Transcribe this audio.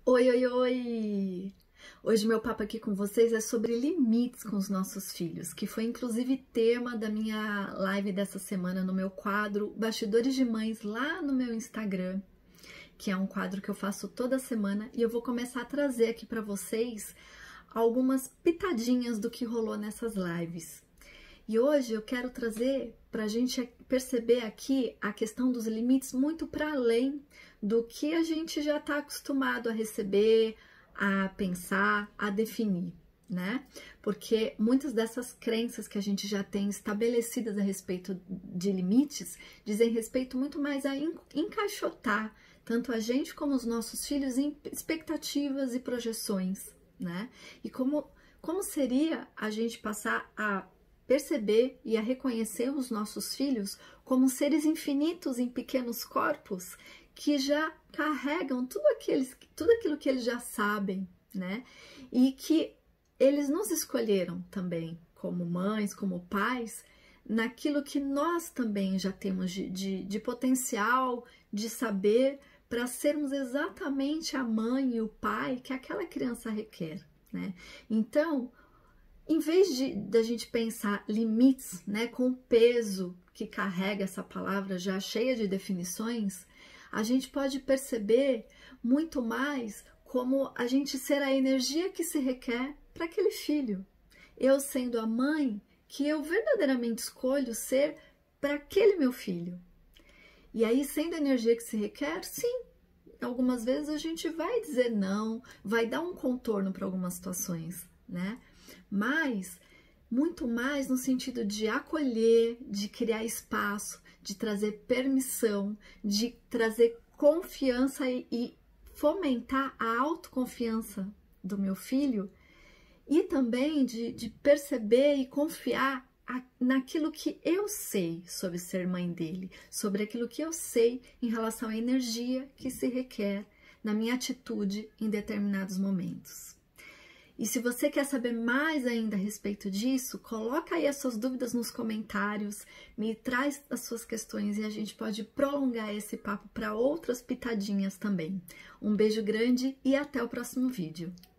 Oi, oi, oi! Hoje meu papo aqui com vocês é sobre limites com os nossos filhos, que foi inclusive tema da minha live dessa semana no meu quadro Bastidores de Mães lá no meu Instagram, que é um quadro que eu faço toda semana e eu vou começar a trazer aqui para vocês algumas pitadinhas do que rolou nessas lives. E hoje eu quero trazer para a gente perceber aqui a questão dos limites muito para além do que a gente já está acostumado a receber, a pensar, a definir, né? Porque muitas dessas crenças que a gente já tem estabelecidas a respeito de limites dizem respeito muito mais a encaixotar tanto a gente como os nossos filhos em expectativas e projeções, né? E como seria a gente passar a perceber e a reconhecer os nossos filhos como seres infinitos em pequenos corpos que já carregam tudo aquilo que eles já sabem, né? E que eles nos escolheram também como mães, como pais, naquilo que nós também já temos de potencial, de saber, para sermos exatamente a mãe e o pai que aquela criança requer, né? Então, em vez da gente pensar limites, né, com o peso que carrega essa palavra já cheia de definições, a gente pode perceber muito mais como a gente ser a energia que se requer para aquele filho. Eu sendo a mãe que eu verdadeiramente escolho ser para aquele meu filho. E aí, sendo a energia que se requer, sim, algumas vezes a gente vai dizer não, vai dar um contorno para algumas situações, né? Mas muito mais no sentido de acolher, de criar espaço, de trazer permissão, de trazer confiança e fomentar a autoconfiança do meu filho e também de perceber e confiar naquilo que eu sei sobre ser mãe dele, sobre aquilo que eu sei em relação à energia que se requer na minha atitude em determinados momentos. E se você quer saber mais ainda a respeito disso, coloca aí as suas dúvidas nos comentários, me traz as suas questões e a gente pode prolongar esse papo para outras pitadinhas também. Um beijo grande e até o próximo vídeo.